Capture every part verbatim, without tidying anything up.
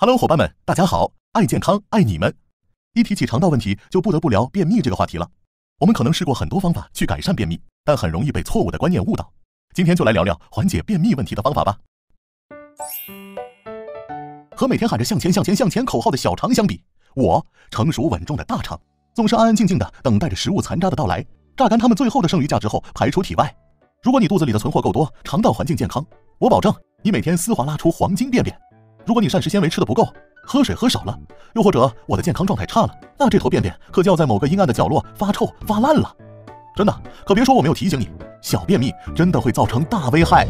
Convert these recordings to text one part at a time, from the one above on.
Hello， 伙伴们，大家好！爱健康，爱你们。一提起肠道问题，就不得不聊便秘这个话题了。我们可能试过很多方法去改善便秘，但很容易被错误的观念误导。今天就来聊聊缓解便秘问题的方法吧。和每天喊着向前向前向前口号的小肠相比，我成熟稳重的大肠总是安安静静的等待着食物残渣的到来，榨干它们最后的剩余价值后排出体外。如果你肚子里的存货够多，肠道环境健康，我保证你每天丝滑拉出黄金便便。如果你膳食纤维吃的不够，喝水喝少了，又或者我的健康状态差了，那这坨便便可就要在某个阴暗的角落发臭发烂了。真的，可别说我没有提醒你，小便秘真的会造成大危害。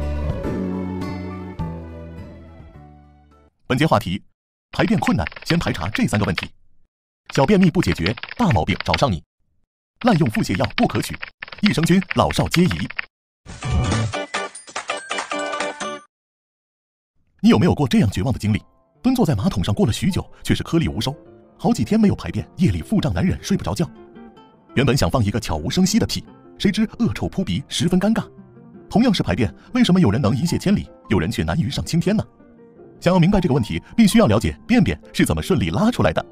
本节话题：排便困难，先排查这三个问题。小便秘不解决，大毛病找上你。滥用腹泻药不可取，益生菌老少皆宜。你有没有过这样绝望的经历？蹲坐在马桶上过了许久，却是颗粒无收，好几天没有排便，夜里腹胀难忍，睡不着觉。原本想放一个悄无声息的屁，谁知恶臭扑鼻，十分尴尬。同样是排便，为什么有人能一泻千里，有人却难于上青天呢？想要明白这个问题，必须要了解便便是怎么顺利拉出来的。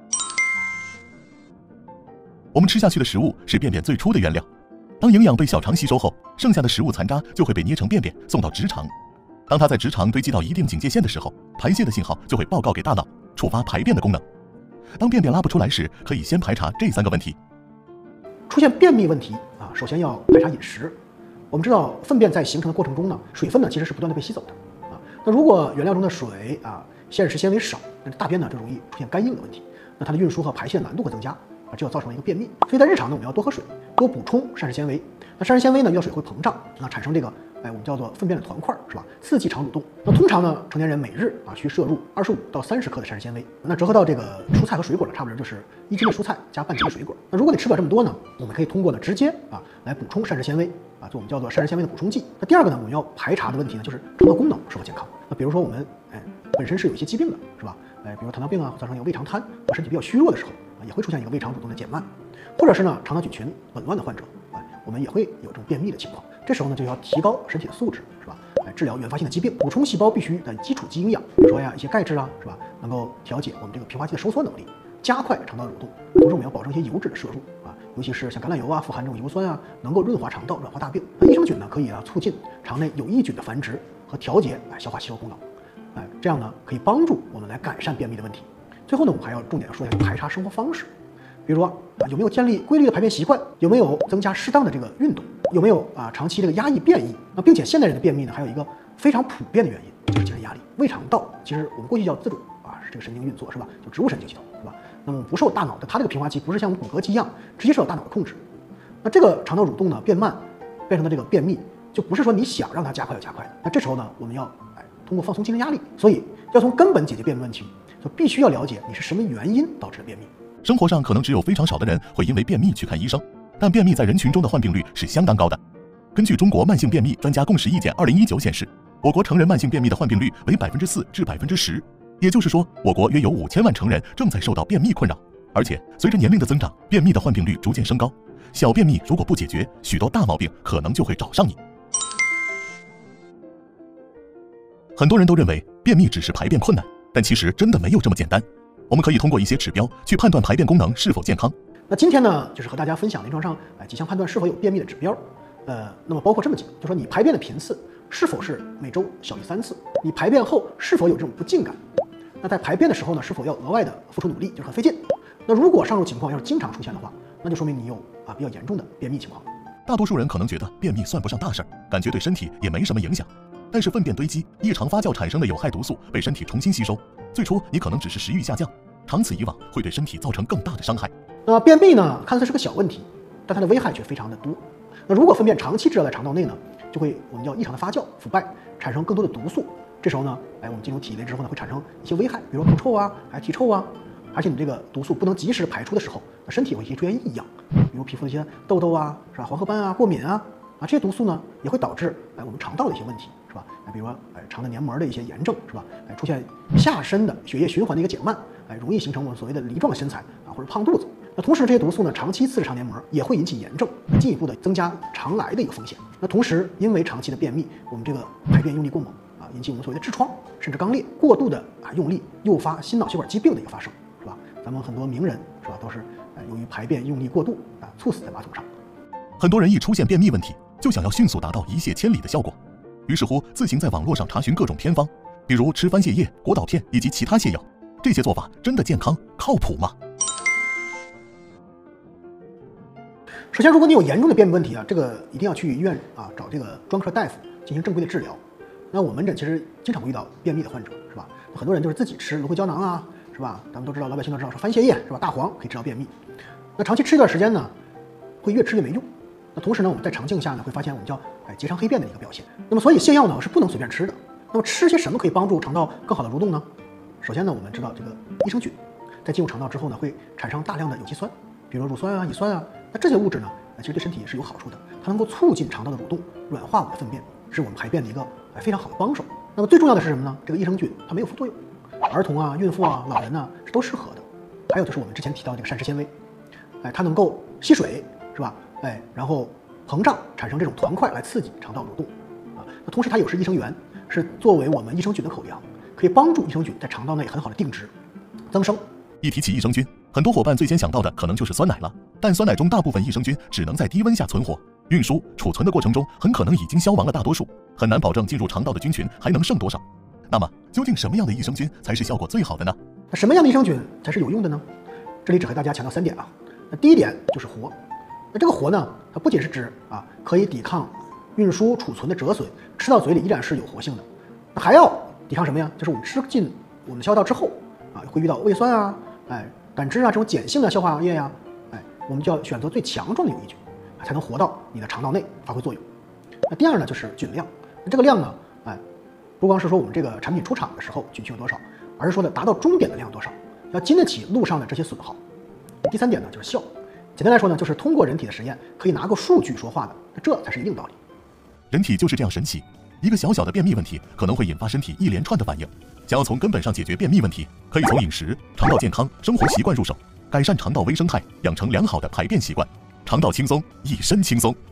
我们吃下去的食物是便便最初的原料，当营养被小肠吸收后，剩下的食物残渣就会被捏成便便送到直肠。当它在直肠堆积到一定警戒线的时候，排泄的信号就会报告给大脑，触发排便的功能。当便便拉不出来时，可以先排查这三个问题。 出现便秘问题啊，首先要排查饮食。我们知道粪便在形成的过程中呢，水分呢其实是不断的被吸走的啊。那如果原料中的水啊膳食纤维少，那大便呢就容易出现干硬的问题，那它的运输和排泄难度会增加啊，这就造成了一个便秘。所以在日常呢，我们要多喝水，多补充膳食纤维。那膳食纤维呢遇到水会膨胀，那产生这个哎我们叫做粪便的团块，是吧？刺激肠蠕动。那通常呢，成年人每日啊需摄入二十五到三十克的膳食纤维。那折合到这个蔬菜和水果呢，差不多就是一斤的蔬菜加半斤的水果。那如果你吃不了这么多呢，我们可以通过呢直接啊来补充膳食纤维啊，做我们叫做膳食纤维的补充剂。那第二个呢，我们要排查的问题呢，就是肠道功能是否健康。那比如说我们哎本身是有一些疾病的，是吧？哎，比如糖尿病啊，造成一个胃肠瘫，或身体比较虚弱的时候啊，也会出现一个胃肠蠕动的减慢，或者是呢肠道菌群紊乱的患者，哎，我们也会有这种便秘的情况。这时候呢，就要提高身体的素质，是吧？哎，治疗原发性的疾病，补充细胞必需的基础基营养，比如说呀一些钙质啊，是吧？能够调节我们这个平滑肌的收缩能力，加快肠道蠕动。同时我们要保证一些油脂的摄入啊，尤其是像橄榄油啊，富含这种油酸啊，能够润滑肠道，软化大便。那益生菌呢，可以啊促进肠内有益菌的繁殖和调节哎消化吸收功能，哎，这样呢可以帮助我们来改善便秘的问题。最后呢，我们还要重点说一下排查生活方式。比如说啊，有没有建立规律的排便习惯？有没有增加适当的这个运动？有没有啊长期这个压抑便意？那并且现代人的便秘呢，还有一个非常普遍的原因，就是精神压力。胃肠道其实我们过去叫自主啊，是这个神经运作是吧？就植物神经系统是吧？那么不受大脑的，它这个平滑肌不是像我们骨骼肌一样直接受到大脑的控制。那这个肠道蠕动呢变慢，变成了这个便秘，就不是说你想让它加快就加快的。那这时候呢，我们要哎通过放松精神压力，所以要从根本解决便秘问题，就必须要了解你是什么原因导致的便秘。 生活上可能只有非常少的人会因为便秘去看医生，但便秘在人群中的患病率是相当高的。根据中国慢性便秘专家共识意见二零一九显示，我国成人慢性便秘的患病率为百分之四至百分之十，也就是说，我国约有五千万成人正在受到便秘困扰。而且随着年龄的增长，便秘的患病率逐渐升高。小便秘如果不解决，许多大毛病可能就会找上你。很多人都认为便秘只是排便困难，但其实真的没有这么简单。我们可以通过一些指标去判断排便功能是否健康。 那今天呢，就是和大家分享临床上哎几项判断是否有便秘的指标。呃，那么包括这么几个，就说你排便的频次是否是每周小于三次，你排便后是否有这种不尽感，那在排便的时候呢，是否要额外的付出努力，就是很费劲。那如果上述情况要是经常出现的话，那就说明你有啊比较严重的便秘情况。 大多数人可能觉得便秘算不上大事儿，感觉对身体也没什么影响。但是粪便堆积、异常发酵产生的有害毒素被身体重新吸收，最初你可能只是食欲下降，长此以往会对身体造成更大的伤害。 那么便秘呢，看似是个小问题，但它的危害却非常的多。那如果粪便长期滞留在肠道内呢，就会我们叫异常的发酵、腐败，产生更多的毒素。这时候呢，哎，我们进入体内之后呢，会产生一些危害，比如口臭啊，还体臭啊。而且你这个毒素不能及时排出的时候，那身体会出现异样，比如皮肤的一些痘痘啊，是吧？黄褐斑啊，过敏啊，啊，这些毒素呢也会导致哎我们肠道的一些问题，是吧？哎，比如说哎肠的黏膜的一些炎症，是吧？哎，出现下身的血液循环的一个减慢，哎，容易形成我们所谓的梨状身材啊，或者胖肚子。那同时这些毒素呢，长期刺激肠黏膜也会引起炎症，进一步的增加肠癌的一个风险。那同时因为长期的便秘，我们这个排便用力过猛啊， 引起我们所谓的痔疮，甚至肛裂。过度的啊用力诱发心脑血管疾病的一个发生，是吧？咱们很多名人是吧，都是呃由于排便用力过度啊猝死在马桶上。 很多人一出现便秘问题，就想要迅速达到一泻千里的效果，于是乎自行在网络上查询各种偏方，比如吃番泻叶、果导片以及其他泻药。这些做法真的健康靠谱吗？ 首先，如果你有严重的便秘问题啊，这个一定要去医院啊找这个专科大夫进行正规的治疗。那我门诊其实经常会遇到便秘的患者，是吧？很多人就是自己吃芦荟胶囊啊，是吧？咱们都知道，老百姓都知道说番泻叶是吧？大黄可以治疗便秘。那长期吃一段时间呢，会越吃越没用。那同时呢，我们在肠镜下呢会发现我们叫哎结肠黑便的一个表现。那么所以泻药呢是不能随便吃的。那么吃些什么可以帮助肠道更好的蠕动呢？首先呢，我们知道这个益生菌在进入肠道之后呢，会产生大量的有机酸，比如乳酸啊、乙酸啊。那这些物质呢，其实对身体是有好处的，它能够促进肠道的蠕动，软化我们的粪便，是我们排便的一个非常好的帮手。那么最重要的是什么呢？这个益生菌它没有副作用，儿童啊、孕妇啊、老人呢、啊、是都适合的。还有就是我们之前提到的这个膳食纤维，哎，它能够吸水，是吧？哎，然后膨胀，产生这种团块来刺激肠道蠕动啊。那同时它有是益生元，是作为我们益生菌的口粮，可以帮助益生菌在肠道内很好的定植、增生。 一提起益生菌，很多伙伴最先想到的可能就是酸奶了，但酸奶中大部分益生菌只能在低温下存活，运输、储存的过程中很可能已经消亡了大多数，很难保证进入肠道的菌群还能剩多少。那么，究竟什么样的益生菌才是效果最好的呢？ 那什么样的益生菌才是有用的呢？这里只和大家强调三点啊。那第一点就是活。那这个活呢，它不仅是指啊可以抵抗运输、储存的折损，吃到嘴里依然是有活性的。那还要抵抗什么呀？就是我们吃进我们的消化道之后啊，会遇到胃酸啊、哎胆汁啊这种碱性的消化液呀、啊，哎，我们就要选择最强壮的有益菌，才能活到你的肠道内发挥作用。那第二呢，就是菌量。那这个量呢，哎，不光是说我们这个产品出厂的时候菌群有多少，而是说呢达到终点的量有多少，要经得起路上的这些损耗。第三点呢，就是效。简单来说呢，就是通过人体的实验可以拿个数据说话的，那这才是硬道理。 人体就是这样神奇，一个小小的便秘问题可能会引发身体一连串的反应。想要从根本上解决便秘问题，可以从饮食、肠道健康、生活习惯入手，改善肠道微生态，养成良好的排便习惯，肠道轻松，一身轻松。